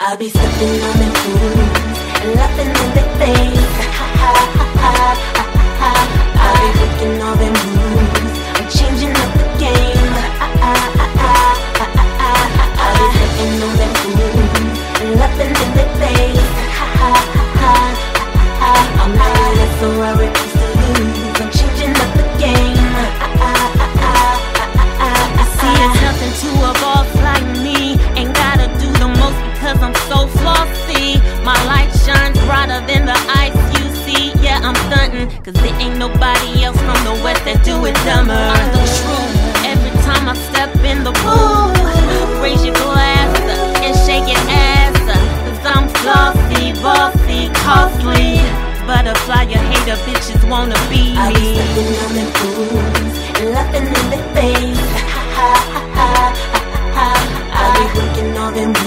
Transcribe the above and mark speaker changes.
Speaker 1: I be stepping on them fools and laughing in their face. Ha ha ha ha ha ha. I be breaking all them rules. I'm changing up the game. Ha ha ha ha ha ha. I be stepping on them fools and laughing in their face. Ha ha ha ha ha. I'm not less, so I refuse to lose. I'm changing up the game. Ha ha ha ha ha. I
Speaker 2: see it's nothing to a boss like me. Ain't gotta do the most because I'm so flossy. My light shines brighter than the ice you see. Yeah, I'm stunting, cause there ain't nobody else from the west that do it dumber. I'm the truth, every time I step in the booth. Raise your glass and shake your ass, cause I'm flossy, bossy, costly. Butterfly, your hater bitches wanna be me.
Speaker 1: I be stepping on them fools and laughing in their face. Ha ha ha ha ha ha. I be breaking all them